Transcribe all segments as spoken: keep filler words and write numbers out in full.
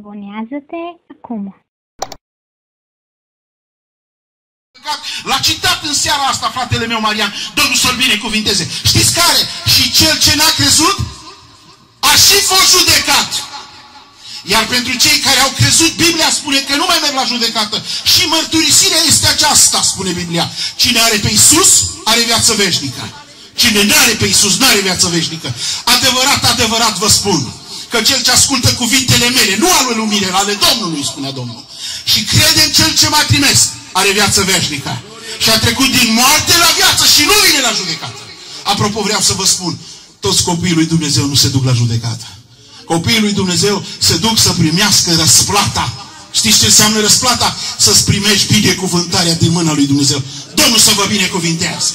Abonează-te acum. L-a citat în seara asta fratele meu Marian. Domnul să-l binecuvinteze. Știți care? Și cel ce n-a crezut a și fost judecat. Iar pentru cei care au crezut, Biblia spune că nu mai merg la judecată. Și mărturisirea este aceasta, spune Biblia. Cine are pe Iisus, are viață veșnică. Cine nu are pe Iisus, nu are viață veșnică. Adevărat, adevărat vă spun că cel ce ascultă cuvintele mele, nu ale lui mine, ale Domnului, spunea Domnul, și crede în cel ce m-a trimis, are viață veșnică. Și a trecut din moarte la viață și nu vine la judecată. Apropo, vreau să vă spun, toți copiii lui Dumnezeu nu se duc la judecată. Copiii lui Dumnezeu se duc să primească răsplata. Știți ce înseamnă răsplata? Să-ți primești binecuvântarea din mâna lui Dumnezeu. Domnul să vă binecuvintează.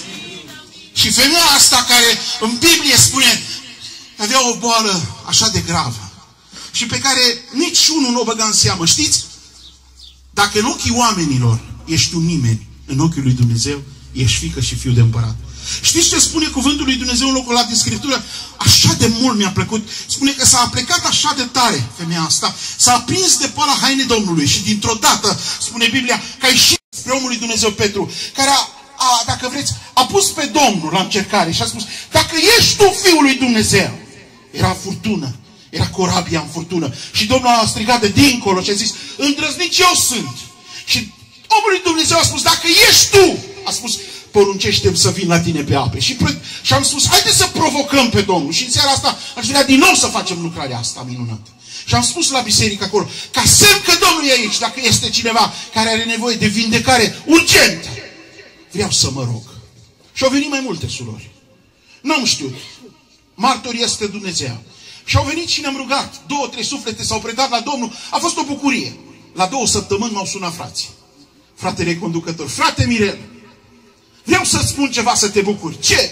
Și femeia asta care în Biblie spune că avea o boală așa de gravă și pe care nici unul nu o băga în seamă. Știți? Dacă în ochii oamenilor ești un nimeni, în ochii lui Dumnezeu ești fiică și fiu de împărat. Știți ce spune cuvântul lui Dumnezeu în locul ăla din Scriptură? Așa de mult mi-a plăcut. Spune că s-a aplecat așa de tare femeia asta, s-a aprins de poala hainei Domnului și dintr-o dată, spune Biblia, că a ieșit spre omul lui Dumnezeu Petru, care a, a, dacă vreți, a pus pe Domnul la încercare și a spus, dacă ești tu Fiul lui Dumnezeu. Era furtună, era corabia în furtună. Și Domnul a strigat de dincolo și a zis, îndrăznic eu sunt. Și omul lui Dumnezeu a spus, dacă ești tu, a spus, poruncește-mi să vin la tine pe ape. Și, și am spus, haideți să provocăm pe Domnul. Și în seara asta aș vrea din nou să facem lucrarea asta minunată. Și am spus la biserică acolo, ca semn că Domnul e aici, dacă este cineva care are nevoie de vindecare urgentă, vreau să mă rog. Și au venit mai multe surori. N-am știut. Martor este Dumnezeu. Și au venit și ne-am rugat. Două, trei suflete s-au predat la Domnul. A fost o bucurie. La două săptămâni m-au sunat frații. Fratele conducător. Frate Mirel, vreau să-ți spun ceva să te bucuri. Ce?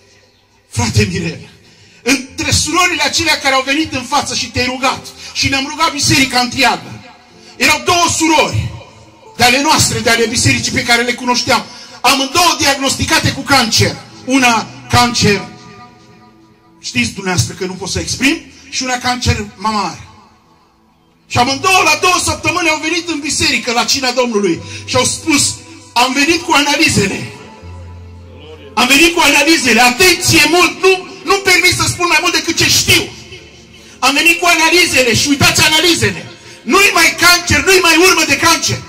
Frate Mirel, între surorile acelea care au venit în față și te-ai rugat și ne-am rugat biserica întreagă, erau două surori de ale noastre, de ale bisericii pe care le cunoșteam. Amândouă diagnosticate cu cancer. Una cancer, știți dumneavoastră că nu pot să exprim, și una cancer mamar. Și amândouă la două săptămâni au venit în biserică la cina Domnului și au spus, am venit cu analizele. Am venit cu analizele. Atenție mult, nu, nu-mi permit să spun mai mult decât ce știu. Am venit cu analizele și uitați analizele. Nu-i mai cancer, nu-i mai urmă de cancer.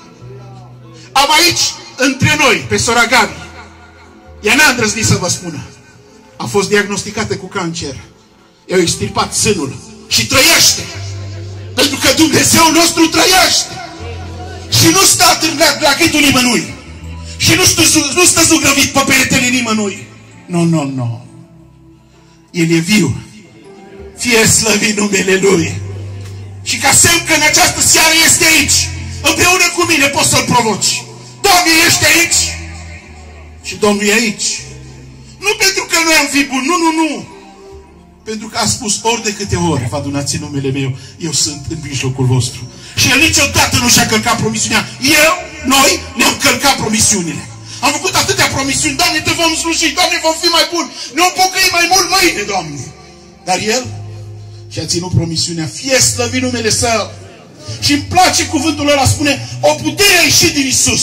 Am aici, între noi, pe sora Gabi. Ea n-a îndrăznit să vă spună. A fost diagnosticată cu cancer. I-au extirpat sânul și trăiește. Pentru că Dumnezeu nostru trăiește. Și nu stă atârnat la gâtul nimănui. Și nu stă, nu stă zugrăvit pe peretele nimănui. Nu, nu, nu. El e viu. Fie slăvit numele Lui. Și ca semn că în această seară este aici, împreună cu mine poți să-L provoci. Doamne, ești aici? Și Domnul e aici. Nu pentru că noi am fi buni, nu, nu, nu. Pentru că a spus, ori de câte ori vă adunați în numele meu, eu sunt în mijlocul vostru. Și El niciodată nu și-a călcat promisiunea. Eu, noi, ne-am călcat promisiunile. Am făcut atâtea promisiuni. Doamne, te vom sluji, Doamne, vom fi mai buni. Ne-am pocăit mai mult mâine, Doamne. Dar El și-a ținut promisiunea. Fie slăvit numele Său. Și îmi place cuvântul ăla, spune, o putere a ieșit din Iisus.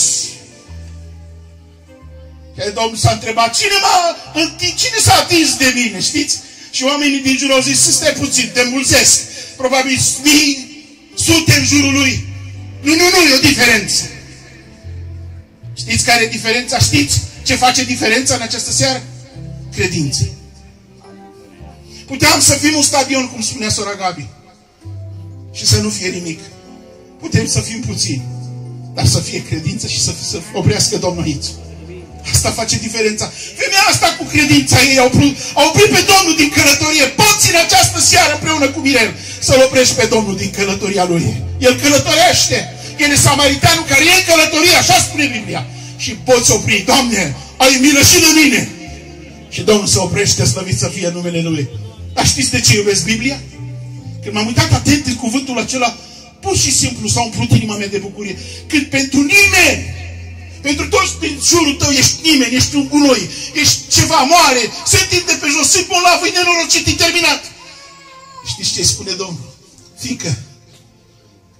Și Domnul s-a întrebat, cine, cine s-a atins de mine, știți? Și oamenii din jur au zis, stai puțin, te înmulțesc. Probabil mii, sute în jurul lui. Nu, nu, nu, e o diferență. Știți care e diferența? Știți ce face diferența în această seară? Credință. Puteam să fim un stadion, cum spunea sora Gabi, și să nu fie nimic. Putem să fim puțini, dar să fie credință și să, să oprească Domnul aici. Asta face diferența. Femeia asta cu credința ei au oprit, au oprit pe Domnul din călătorie. Poți în această seară împreună cu Mirel să-L oprești pe Domnul din călătoria lui. El călătorește. El e samaritanul care e în călătorie, așa spune Biblia. Și poți opri. Doamne, ai milă și de mine. Și Domnul se oprește, slăvit să fie numele Lui. Dar știți de ce iubesc Biblia? Când m-am uitat atent în cuvântul acela, pur și simplu s-a umplut inima mea de bucurie. Când pentru nimeni, pentru toți din jurul tău ești nimeni, ești un gunoi, ești ceva moare, se întinde pe jos, sunt bolnav, e nenorocit, e terminat. Știți ce spune Domnul? Fiică,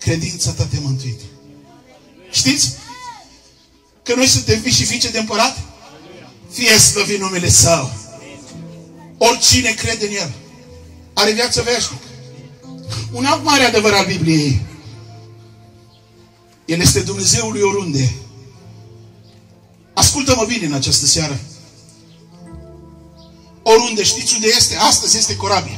credința ta te mântuit. Știți? Că noi suntem fii și fiice de împărat? Fie slăvit numele Său. Oricine crede în El are viață veșnică. Un alt mare adevăr al Bibliei. El este Dumnezeul lui oriunde. Ascultă-mă bine în această seară. Oriunde, știți unde este? Astăzi este corabia.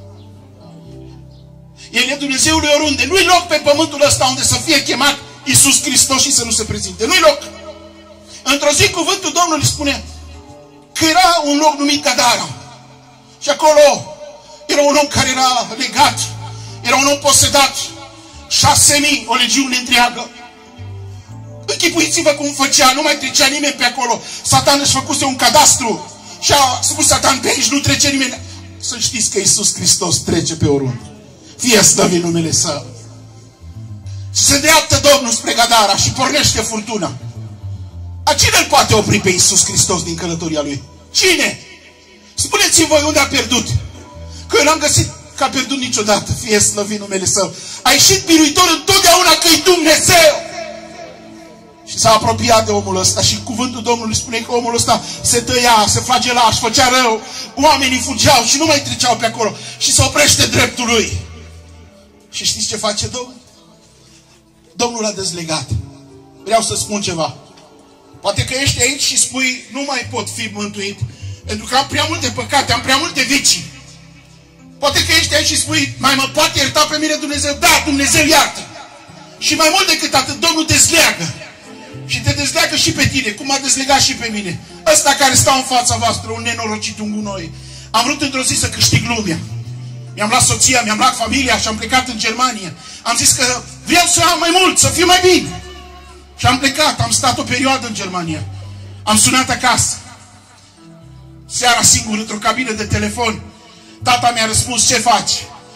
El e Dumnezeul lui oriunde. Nu-i loc pe pământul ăsta unde să fie chemat Iisus Hristos și să nu se prezinte. Nu-i loc. Într-o zi cuvântul Domnului spune că era un loc numit Gadara. Și acolo era un om care era legat. Era un om posedat. Șase mii, o legiune întreagă. Închipuiți-vă cum făcea, nu mai trecea nimeni pe acolo. Satan își făcuse un cadastru și a spus Satan, pe aici nu trece nimeni. Să știți că Iisus Hristos trece pe oriunde. Fie slăvit numele Său. Și se dreaptă Domnul spre Gadara și pornește furtuna. A cine îl poate opri pe Iisus Hristos din călătoria Lui? Cine? Spuneți-mi voi unde a pierdut. Că eu n-am găsit că a pierdut niciodată. Fie slăvit numele Său. A ieșit biruitor întotdeauna că e Dumnezeu. Și s-a apropiat de omul ăsta și cuvântul Domnului spune că omul ăsta se tăia, se flagela, își făcea rău. Oamenii fugeau și nu mai treceau pe acolo. Și se oprește dreptul lui. Și știți ce face Domnul? Domnul l-a dezlegat. Vreau să spun ceva. Poate că ești aici și spui, nu mai pot fi mântuit, pentru că am prea multe păcate, am prea multe vicii. Poate că ești aici și spui, mai mă poate ierta pe mine Dumnezeu? Da, Dumnezeu iartă. Și mai mult decât atât, Domnul dezleagă. Și te dezleagă și pe tine, cum a dezlegat și pe mine. Ăsta care stau în fața voastră, un nenorocit, un gunoi. Am vrut într-o zi să câștig lumea. Mi-am luat soția, mi-am luat familia și am plecat în Germania. Am zis că vreau să am mai mult, să fiu mai bine. Și am plecat, am stat o perioadă în Germania. Am sunat acasă. Seara singur, într-o cabină de telefon, tata mi-a răspuns, ce faci?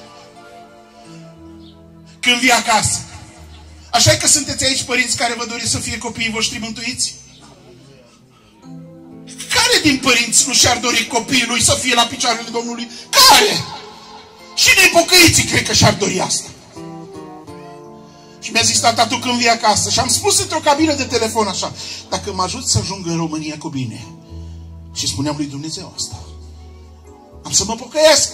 Când vii acasă. Așa e că sunteți aici părinți care vă doriți să fie copiii voștri mântuiți? Care din părinți nu și-ar dori copiii lui să fie la picioarele Domnului? Care? Și din pocăiții cred că și-ar dori asta. Și mi-a zis, tata, tu când vii acasă? Și am spus într-o cabină de telefon așa, dacă mă ajut să ajung în România cu bine. Și spuneam lui Dumnezeu asta. Am să mă pocăiesc.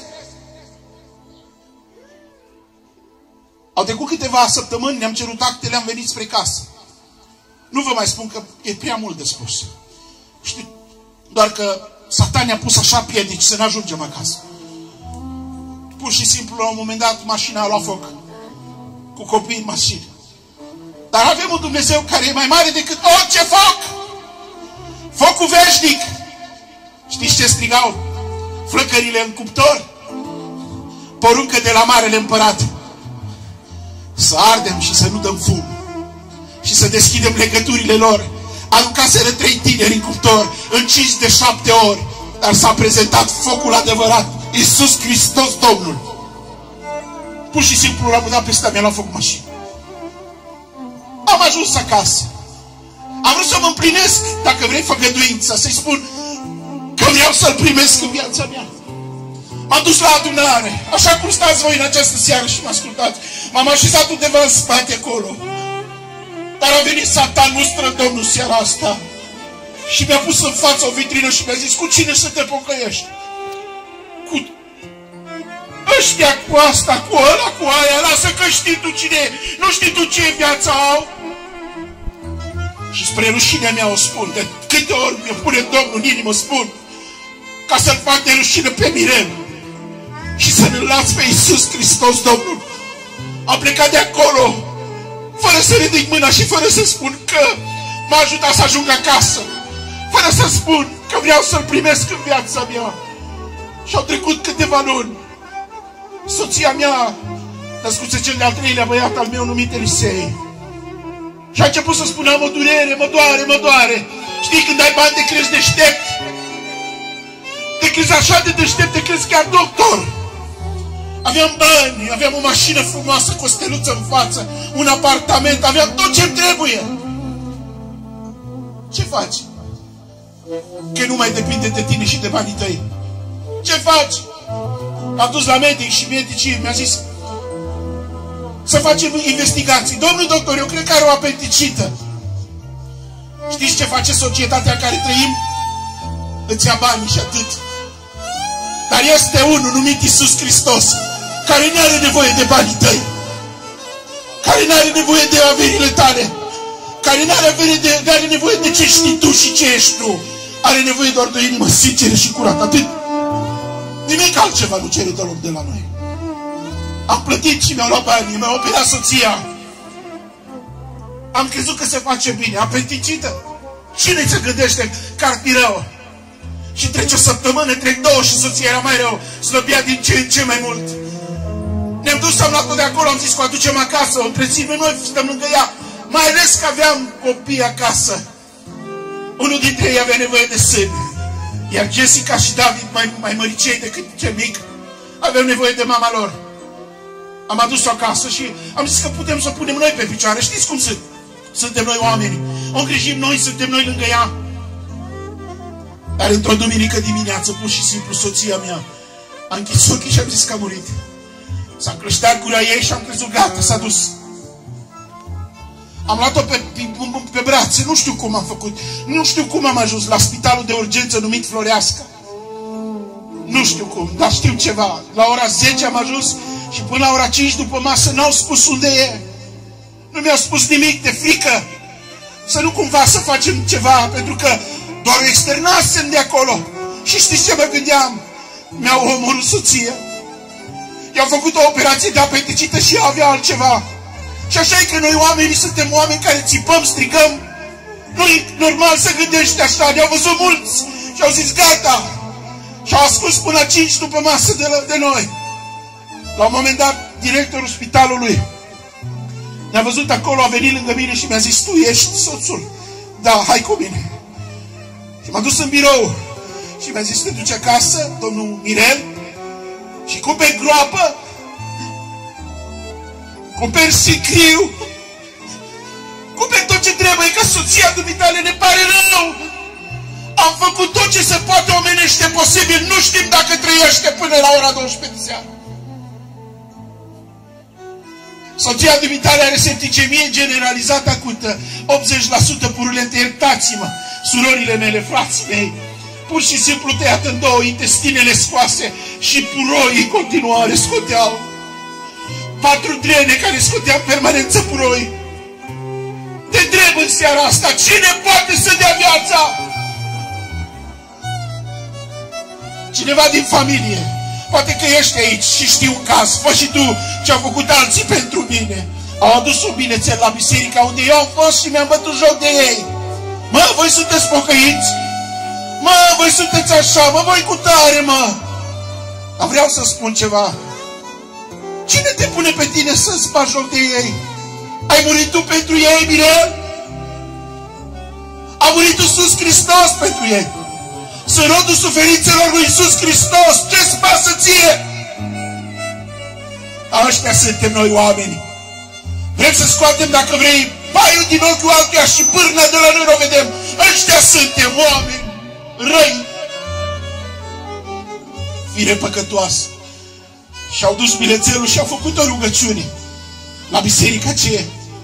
Au trecut câteva săptămâni, ne-am cerut actele, am venit spre casă. Nu vă mai spun că e prea mult de spus. Știu doar că Satan ne-a pus așa piedici să ne ajungem acasă. Pur și simplu, la un moment dat, mașina a luat foc. Cu copii în mașină. Dar avem un Dumnezeu care e mai mare decât orice foc. Focul veșnic. Știți ce strigau flăcările în cuptor? Poruncă de la Marele Împărat. Să ardem și să nu dăm fum. Și să deschidem legăturile lor. Aruncaseră trei tineri în cuptor în cinci de șapte ori. Dar s-a prezentat focul adevărat. Iisus Hristos Domnul. Pur și simplu l-am dat peste, mi-a luat foc mașină. Am ajuns acasă. Am vrut să mă împlinesc, dacă vrei, făgăduința, să-i spun că vreau să-L primesc în viața mea. M-am dus la adunare, așa cum stați voi în această seară și mă ascultați. M-am așezat undeva în spate acolo. Dar a venit Satan, mustră Domnul seara asta. Și mi-a pus în față o vitrină și mi-a zis, cu cine să te pocăiești? Cu ăștia, cu asta, cu ăla, cu aia, lasă că știi tu cine e. Nu știi tu ce viața au? Și spre rușinea mea o spun, de câte ori mi-o pune Domnul în inimă, spun, ca să-L fac de rușină pe Mirel și să-L las pe Iisus Hristos Domnul. Am plecat de acolo, fără să ridic mâna și fără să spun că m-a ajutat să ajung acasă, fără să spun că vreau să-L primesc în viața mea. Și au trecut câteva luni. Soția mea născuse cel de-al treilea băiat al meu numit Elisei. Și a început să spună, mă durere, mă doare, mă doare. Știi, când ai bani te crezi deștept. Te crezi așa de deștept, te crezi chiar doctor. Aveam bani, aveam o mașină frumoasă cu o steluță în față, un apartament, aveam tot ce-mi trebuie. Ce faci? Că nu mai depinde de tine și de banii tăi. Ce faci? Am dus la medic și medicii mi-a zis, să facem investigații. Domnul doctor, eu cred că are o apendicită. Știți ce face societatea în care trăim? Îți ia banii și atât. Dar este unul numit Iisus Hristos, care nu are nevoie de banii tăi, care nu are nevoie de averile tale, care nu are, de, are nevoie de ce știi tu și ce ești tu. Are nevoie doar de o inimă sinceră și curată. Atât. Nimic altceva nu cere deloc de la noi. Am plătit și mi-au luat banii, mi-au operat soția. Am crezut că se face bine. Apendicită. Cine se gândește că ar fi rău? Și trece o săptămână, trec două și soția era mai rău. Slăbia din ce în ce mai mult. Ne-am dus, am luat-o de acolo, am zis că o aducem acasă, o întreținem noi, stăm lângă ea. Mai ales că aveam copii acasă. Unul dintre ei avea nevoie de sâni. Iar Jessica și David, mai, mai măricei decât cel mic, aveau nevoie de mama lor. Am adus-o acasă și am zis că putem să o punem noi pe picioare. Știți cum sunt? Suntem noi oameni. O îngrijim noi, suntem noi lângă ea. Dar într-o duminică dimineață, pur și simplu, soția mea a închis ochii și am zis că a murit. S-a încleștat gura ei și am crezut, gata, s-a dus. Am luat-o pe, pe, pe brațe, nu știu cum am făcut. Nu știu cum am ajuns la spitalul de urgență numit Floreasca. Nu știu cum, dar știu ceva. La ora zece am ajuns și până la ora cinci după masă n-au spus unde e. Nu mi-au spus nimic, de frică. Să nu cumva să facem ceva, pentru că doar o externasem de acolo. Și știți ce mă gândeam? Mi-au omorât soția. I-au făcut o operație de apendicită și ea avea altceva. Și așa e că noi oamenii suntem oameni care țipăm, strigăm. Nu e normal să gândești așa. Ne-au văzut mulți și au zis gata. Și au ascuns până la cinci după masă de, la, de noi. La un moment dat, directorul spitalului ne-a văzut acolo, a venit lângă mine și mi-a zis, tu ești soțul? Da, hai cu mine. Și m-a dus în birou și mi-a zis, te duci acasă, domnul Mirel, și cumperi groapă, cumperi sicriu, cumperi tot ce trebuie, că soția dumitale ne pare rău. Am făcut tot ce se poate omenește posibil, nu știm dacă trăiește până la ora douăsprezece seara. Soția dumitale are septicemie generalizată acută, optzeci la sută purulente, iertați-mă, surorile mele, frații mei, pur și simplu tăiat în două, intestinele scoase și puroii în continuare scoteau. Patru drene care scoteau în permanență puroi. Te întreb în seara asta, cine poate să dea viața? Cineva din familie. Poate că ești aici și știi un caz. Fă și tu ce au făcut alții pentru mine. Au adus un bilețel la biserica unde eu am fost și mi-am bătut joc de ei. Mă, voi sunteți pocăiți? Mă, voi sunteți așa, mă, voi cu tare, mă. Dar vreau să spun ceva. Cine te pune pe tine să-ți bagi joc de ei? Ai murit tu pentru ei, Mirel? A murit Iisus Hristos pentru ei. Sunt rodul suferințelor lui Iisus Hristos. Ce-ți pasă ție? Ăștia suntem noi oameni. Vrem să scoatem, dacă vrei, paiul din ochiul altuia și pârna de la noi o vedem. Ăștia suntem oameni răi, fire păcătoasă. Și-au dus bilețelul și au făcut o rugăciune la biserica aceea.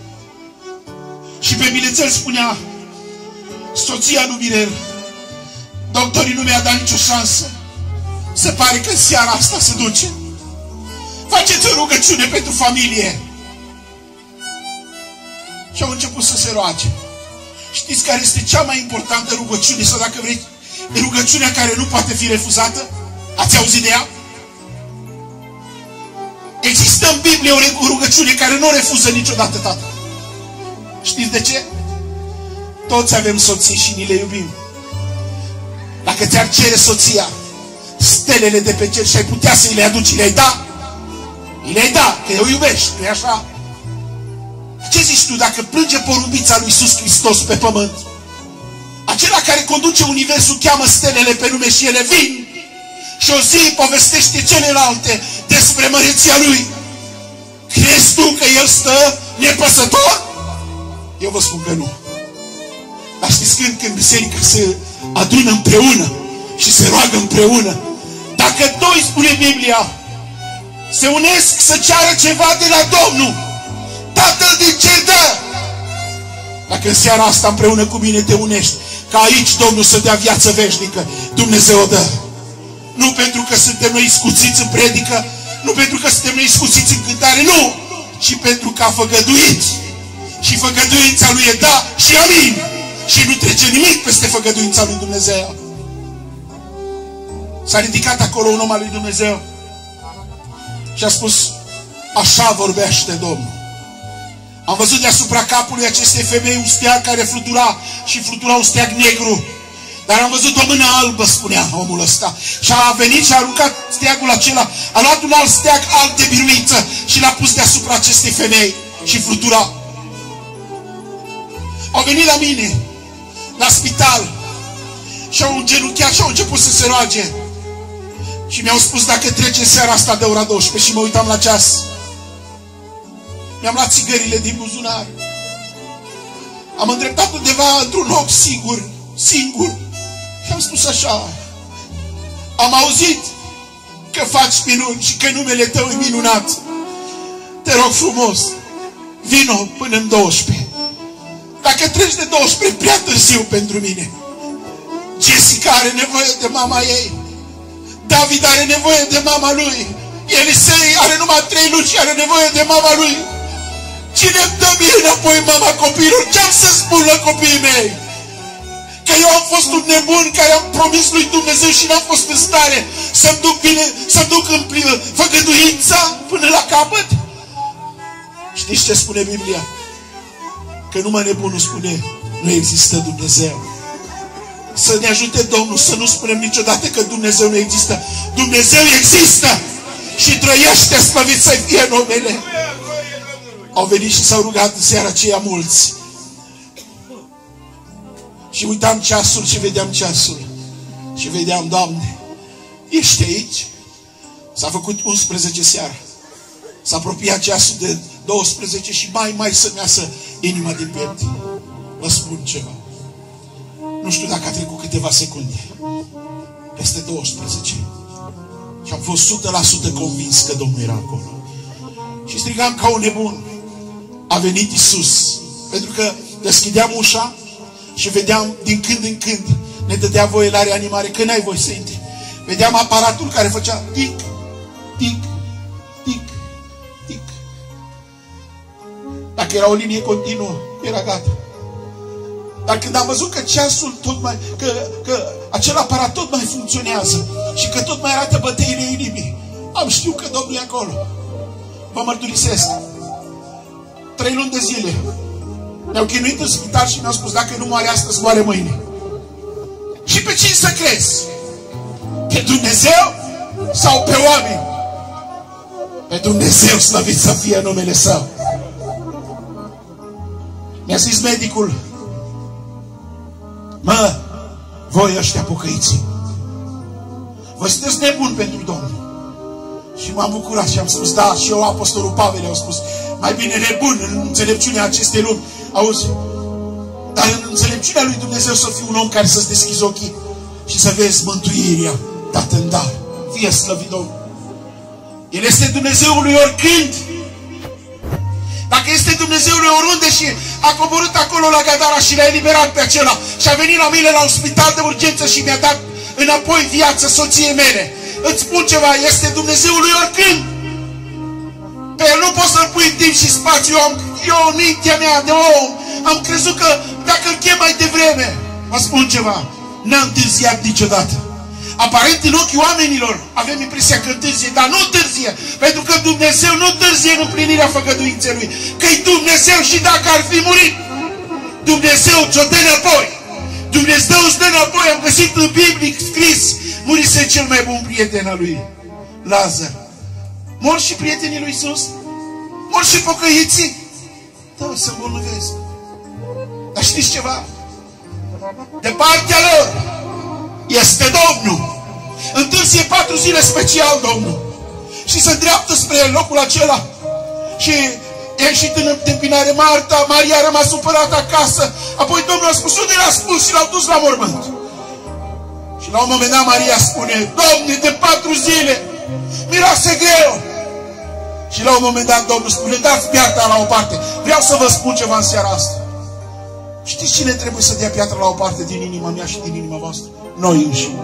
Și pe bilețel spunea, soția lui Mirel, doctorii nu mi-a dat nicio șansă. Se pare că în seara asta se duce. Faceți o rugăciune pentru familie. Și au început să se roage. Știți care este cea mai importantă rugăciune? Sau dacă vrei, rugăciunea care nu poate fi refuzată? Ați auzit de ea? Există în Biblie o rugăciune care nu o refuză niciodată, tată. Știți de ce? Toți avem soții și ni le iubim. Dacă ți-ar cere soția stelele de pe cer și ai putea să îi le aduci, le-ai da? Îi le-ai da, că o iubești, nu-i așa? Ce zici tu dacă plânge porumbița lui Iisus Hristos pe pământ? Acela care conduce universul cheamă stelele pe nume și ele vin și o zi povestește celelalte despre măreția lui. Crezi tu că el stă nepăsător? Eu vă spun că nu. Dar știți când, când biserica se adună împreună și se roagă împreună, dacă doi, spune Biblia, se unesc să ceară ceva de la Domnul Tatăl din cer dă. Dacă în seara asta împreună cu mine te unești, ca aici Domnul să dea viață veșnică, Dumnezeu o dă. Nu pentru că suntem noi iscuțiți în predică, nu pentru că suntem noi iscuțiți în cântare, nu! Ci pentru că a făgăduit. Și făgăduința lui e da și amin. Și nu trece nimic peste făgăduința lui Dumnezeu. S-a ridicat acolo un om al lui Dumnezeu și a spus: așa vorbește Domnul. Am văzut deasupra capului acestei femei un steag care flutura și flutura un steag negru. Dar am văzut o mână albă, spunea omul ăsta. Și a venit și a aruncat steagul acela. A luat un alt steag alb de biruință și l-a pus deasupra acestei femei și flutura. Au venit la mine, la spital, și au îngenunchiat și au început să se roage. Și mi-au spus: dacă trece seara asta de ora douăsprezece. Și mă uitam la ceas. Mi-am luat țigările din buzunar. Am îndreptat undeva într-un loc sigur, singur. Și am spus așa: am auzit că faci minuni și că numele tău e minunat. Te rog frumos, vino până în douăsprezece. Dacă treci de douăsprezece, prea târziu pentru mine. Jessica are nevoie de mama ei. David are nevoie de mama lui. Elisei are numai trei luni și are nevoie de mama lui. Cine îmi dă mie înapoi mama copiilor? Ce-am să spun la copiii mei? Că eu am fost un nebun care am promis lui Dumnezeu și n-am fost în stare să-mi duc bine, să-mi duc în făgăduința până la capăt? Știți ce spune Biblia? Că numai nebunul spune: nu există Dumnezeu. Să ne ajute Domnul să nu spunem niciodată că Dumnezeu nu există. Dumnezeu există și trăiește, slăvit să fie numele. Au venit și s-au rugat în seara aceea mulți. Și uitam ceasul și vedeam ceasul. Și vedeam: Doamne, ești aici? S-a făcut unsprezece seara. S-a apropiat ceasul de douăsprezece și mai, mai să-mi iasă inima din piept. Vă spun ceva. Nu știu dacă a trecut câteva secunde. Peste douăsprezece. Și am fost o sută la sută convins că Domnul era acolo. Și strigam ca un nebun: a venit Iisus. Pentru că deschideam ușa și vedeam din când în când, ne dădea voie la reanimare, că n-ai voie să intri. Vedeam aparatul care făcea tic, tic, tic, tic. Dacă era o linie continuă, era gata. Dar când am văzut că ceasul tot mai, că, că acel aparat tot mai funcționează și că tot mai arată bătăile inimii, am știut că Domnul e acolo. Vă mărturisesc. Trei luni de zile ne-au chinuit în spital și mi-au spus: dacă nu moare astăzi, moare mâine. Și pe cine să crezi? Pe Dumnezeu sau pe oameni? Pe Dumnezeu, slăvit să fie numele Său. Mi-a zis medicul: mă, voi ăștia pocăiți, vă sunteți nebuni pentru Domnul. Și m-am bucurat și am spus: da, și eu, apostolul Pavel, au spus: mai bine nebun în înțelepciunea acestei lumi. Auzi? Dar în înțelepciunea lui Dumnezeu să fii un om care să-ți deschizi ochii și să vezi mântuirea dată în dar. Fie slăvit Domnul. El este Dumnezeul lui oricând. Dacă este Dumnezeul lui oriunde și a coborât acolo la Gadara și l-a eliberat pe acela și a venit la mine la un spital de urgență și mi-a dat înapoi viață soției mele, îți spun ceva, este Dumnezeul lui oricând. Pe el nu poți să-l pui în timp și spațiu. Eu, eu în mintea mea de om am crezut că dacă îl chem mai devreme, vă spun ceva, n-a întârziat niciodată. Aparent în ochii oamenilor avem impresia că întârzie, dar nu întârzie, pentru că Dumnezeu nu întârzie în împlinirea făgăduinței Lui, că-i Dumnezeu și dacă ar fi murit, Dumnezeu ți-o dă înapoi. Dumnezeu îți dă înapoi. Am găsit în Biblie scris: murise cel mai bun prieten al lui Lazar. Mor și prietenii lui Iisus, mor și pocăiții. Da, să îmbolnăvesc. Dar știți ceva? De partea lor este Domnul. Întârzie patru zile special Domnul. Și se îndreaptă spre locul acela. Și a ieșit în întâmpinare Marta. Maria a rămas supărată acasă. Apoi Domnul a spus: unde l-a spus? Și l-au dus la mormânt. Și la un moment dat Maria spune: Doamne, de patru zile miroase greu. Și la un moment dat Domnul spune, dați piatra la o parte. Vreau să vă spun ceva în seara asta. Știți cine trebuie să dea piatra la o parte din inima mea și din inima voastră? Noi înșine.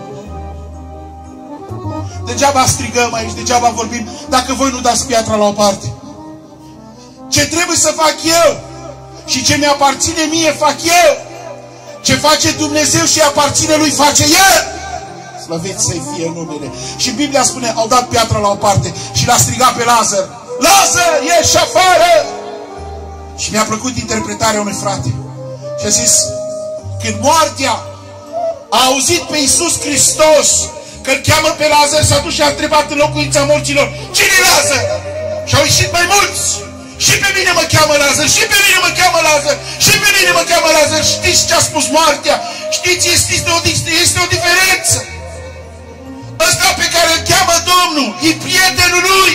Degeaba strigăm aici, degeaba vorbim, dacă voi nu dați piatra la o parte. Ce trebuie să fac eu și ce mi-aparține mie fac eu. Ce face Dumnezeu și aparține Lui face El. Slăviți să-i fie numele. Și Biblia spune, au dat piatra la o parte și l-a strigat pe Lazar. Lazar, ieși afară! Și mi-a plăcut interpretarea unui frate. Și a zis, când moartea a auzit pe Iisus Hristos că îl cheamă pe Lazar, s-a dus și a întrebat în locuința morților, cine e Lazar? Și au ieșit mai mulți. Și pe mine mă cheamă Lazar, și pe mine mă cheamă Lazar, și pe mine mă cheamă Lazar. Știți ce a spus moartea? Știți, este o, este o diferență. Ăsta pe care îl cheamă Domnul e prietenul lui.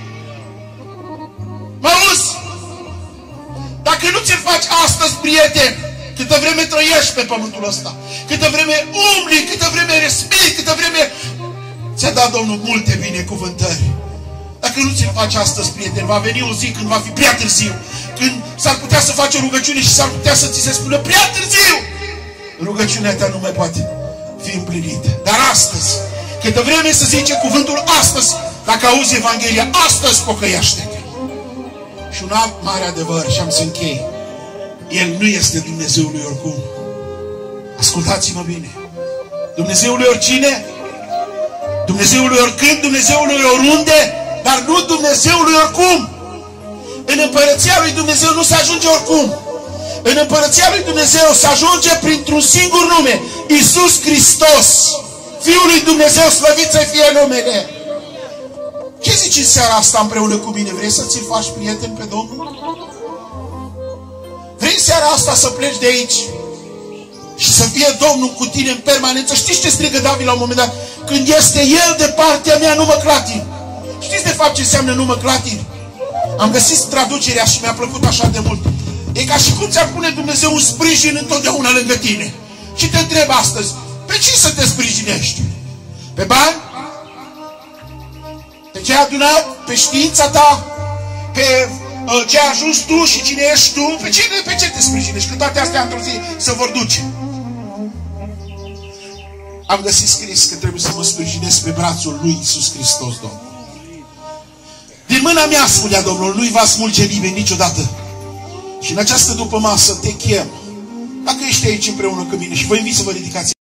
Mă auzi? Dacă nu ți-l faci astăzi prieten, câtă vreme trăiești pe pământul ăsta, câtă vreme umbli, câtă vreme respiri, câtă vreme... Ți-a dat Domnul multe binecuvântări. Dacă nu ți-l faci astăzi, prieten, va veni o zi când va fi prea târziu. Când s-ar putea să faci o rugăciune și s-ar putea să ți se spună prea târziu. Rugăciunea ta nu mai poate fi împlinită. Dar astăzi, câtă vreme să zice cuvântul astăzi, dacă auzi Evanghelia, astăzi pocăiește-te. Și un alt mare adevăr, și am să închei. El nu este Dumnezeul lui oricum. Ascultați-mă bine. Dumnezeul lui oricine, Dumnezeul lui oricând, Dumnezeul lui oriunde, dar nu Dumnezeul lui oricum. În împărăția lui Dumnezeu nu se ajunge oricum. În împărăția lui Dumnezeu se ajunge printr-un singur nume, Iisus Hristos, Fiul lui Dumnezeu, slăvit să fie numele. Ce zici în seara asta împreună cu mine? Vrei să ți-l faci prieten pe Domnul? Vrei în seara asta să pleci de aici și să fie Domnul cu tine în permanență? Știți ce strigă David la un moment dat? Când este El de partea mea, nu mă clatin. Știți de fapt ce înseamnă nu mă clatin? Am găsit traducerea și mi-a plăcut așa de mult. E ca și cum ți-ar pune Dumnezeu un sprijin întotdeauna lângă tine. Și te întreb astăzi, pe ce să te sprijinești? Pe bani? Pe ce ai adunat? Pe știința ta? Pe uh, ce ai ajuns tu și cine ești tu? Pe ce, pe ce te sprijinești? Că toate astea într-o zi se vor duce. Am găsit scris că trebuie să mă sprijinesc pe brațul lui Iisus Hristos, Domnul. Din mâna mea, spunea Domnul, nu-i va smulge nimeni niciodată. Și în această dupămasă te chem. Dacă ești aici împreună cu mine și vă invit să vă ridicați.